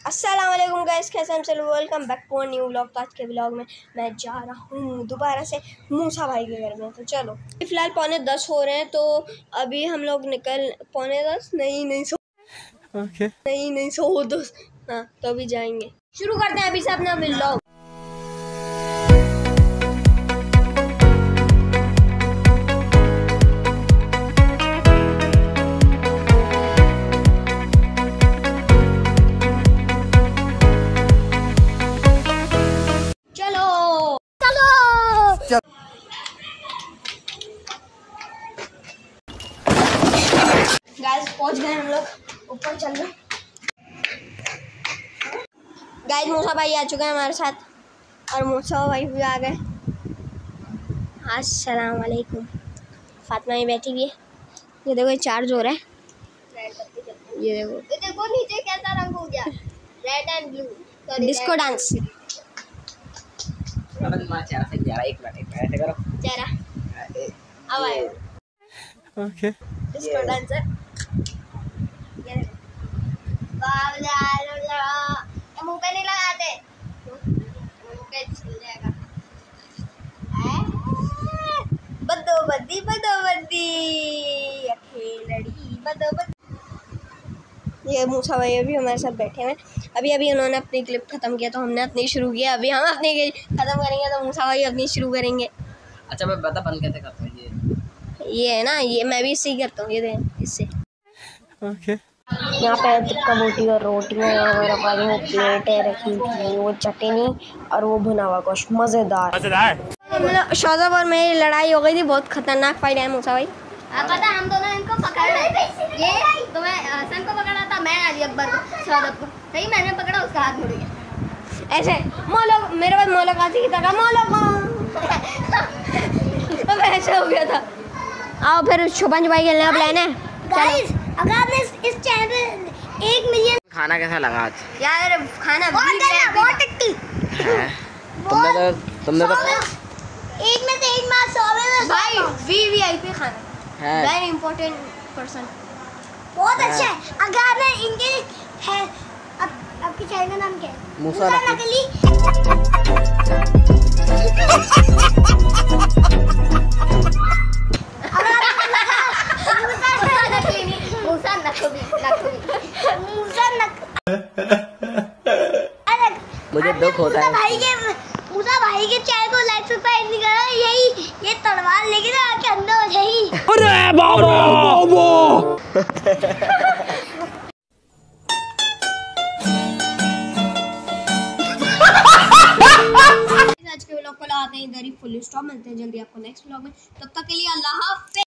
अस्सलाम वालेकुम गाइस, कैसे हम चलो welcome back to new vlog. तो आज के व्लॉग में मैं जा रहा हूँ दोबारा से मूसा भाई के घर में। तो चलो, फिलहाल 9:45 हो रहे हैं। तो अभी हम लोग निकल 9:45 नहीं सो okay. नहीं सो 2 हाँ, तो अभी जाएंगे। शुरू करते हैं अभी से अपना व्लॉग। गाइस पहुंच गए हम लोग, ऊपर चल रहे। गाइस मूसा भाई आ चुके हैं हमारे साथ और मूसा भाई भी आ गए। अस्सलाम वालेकुम। फातिमा ही बैठी हुई है। ये देखो, ये चार्ज हो रहा है। ये देखो नीचे कैसा रंग हो गया, red and blue. Disco dance. एक मिनट ऐसे करो। चेहरा अब आए। Okay. Disco dancer. मुँह पे नहीं लगाते, मुँह पे छिल जाएगा। बदोबदी बदोबदी अखेलड़ी बदोबदी। ये मूसा भाई अभी हमारे साथ बैठे हैं। अभी उन्होंने अपनी क्लिप ख़त्म किया तो हमने अपनी शुरू किया। अभी हम अपनी ख़त्म करेंगे तो मूसा भाई अपनी शुरू करेंगे। अच्छा, मैं बता बंद कैसे करता हूँ? ये है ना, ये मैं भी इससे ही करता हूँ। ये दें इससे। Okay. यहाँ पे टिक्का बोटी और रोटियाँ, हमारे पास वो प्लेटें रखी थी, वो चटनी और वो भुना हुआ गोश्त मज़ेदार। शाहज़ाब और मेरी लड़ाई हो गई थी, बहुत खतरनाक फाइट है मूसा भाई। पता है, हम दोनों इनको पकड़ रहे थे। ये तो मैं हसन को पकड़ा था, मैं अली अकबर को, शाहज़ाब को। सही मैंने पकड़ा, उसका हाथ मुड़ गया। ऐसे मोलो मेरे पास मोलकाती की तरह मोलो अब ऐसे हो गया था। आओ फिर छुपन छुपाई खेलने का प्लान है। गाइस, अगर आपने इस चैनल पे 1 मिलियन खाना कैसा लगा आज? यार खाना बहुत टेस्टी तुमने तो एक में से एक मार 100 में भाई वीवीआईपी खाना है। Very important person. बहुत अच्छा है। अगर आपने इनके है आपके चैनल का नाम क्या है? मूसा नकली। मुझे दुख होता है। मूसा भाई के चैनल को लाइक सब्सक्राइब नहीं करा, यही ये तलवार लेके ना आके अंदर हो जाएगी। अरे बाबा आज के व्लॉग को लगाते हैं इधर ही फुल स्टॉप। मिलते हैं जल्दी आपको नेक्स्ट व्लॉग में। तब तक के लिए अल्लाह हाफ़िज़।